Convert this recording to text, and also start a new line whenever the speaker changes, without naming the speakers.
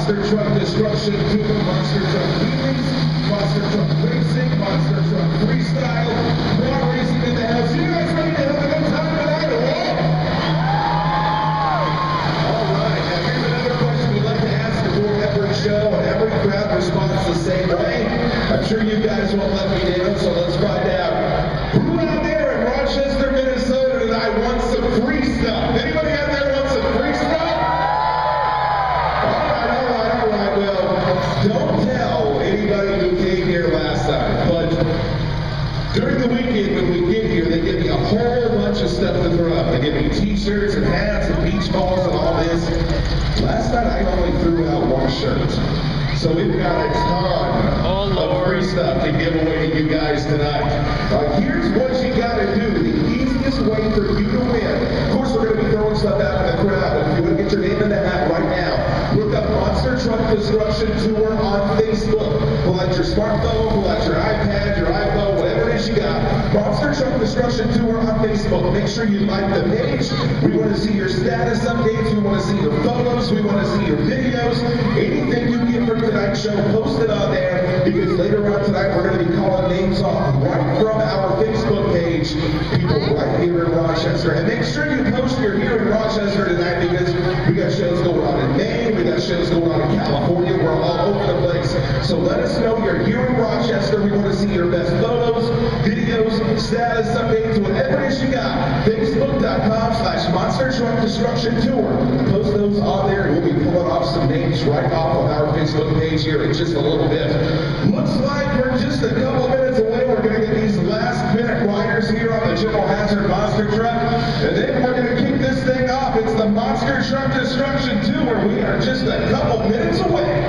Monster Truck Destruction Tour, Monster Truck Wheelies, Monster Truck Racing, Monster Truck Freestyle, car racing in the house. You guys ready to have a good time tonight or what? All right, now here's another question we'd like to ask before every show, and every crowd responds the same way. I'm sure you guys won't let me down, so let's find out. Who out there in Rochester, Minnesota tonight wants some free stuff? Anybody out there want some free stuff? All right, well, don't tell anybody who came here last time, but during the weekend when we get here, they give me a whole bunch of stuff to throw up. They give me t-shirts and hats and beach balls and all this. Last night I only threw out one shirt. So we've got a ton of free stuff to give away to you guys tonight. Here's what you got to do. The easiest way for you to win. Of course, we're going to be throwing stuff out in the crowd. But if you want to get your name in the hat right now, look up Monster Truck Destruction Tour on Facebook. Pull out your smartphone, pull out your iPad, your iPhone, whatever it is you got. Monster Truck Destruction Tour on Facebook. Make sure you like the page. We want to see your status updates. We want to see your photos. We want to see your videos. Anything you get from tonight's show, post it on there, because later on tonight we're going to be calling names off right from our Facebook page. People right here in Rochester. And make sure you post you're here in Rochester tonight, because we got shows going on in Maine, we got shows going on in California, we're all over the place. So let us know you're here in Rochester. We want to see your best photos, videos, status updates, whatever it is you got. Facebook.com/Monster Truck Destruction Tour. Post those on there, and we'll be pulling off some names right off of our Facebook page here in just a little bit. Looks like we're just a couple minutes away. We're going to get these last minute riders here on the General Hazard Monster Truck, and then we're going to kick this thing off. It's the Monster Truck Destruction Tour. We are just a couple minutes away.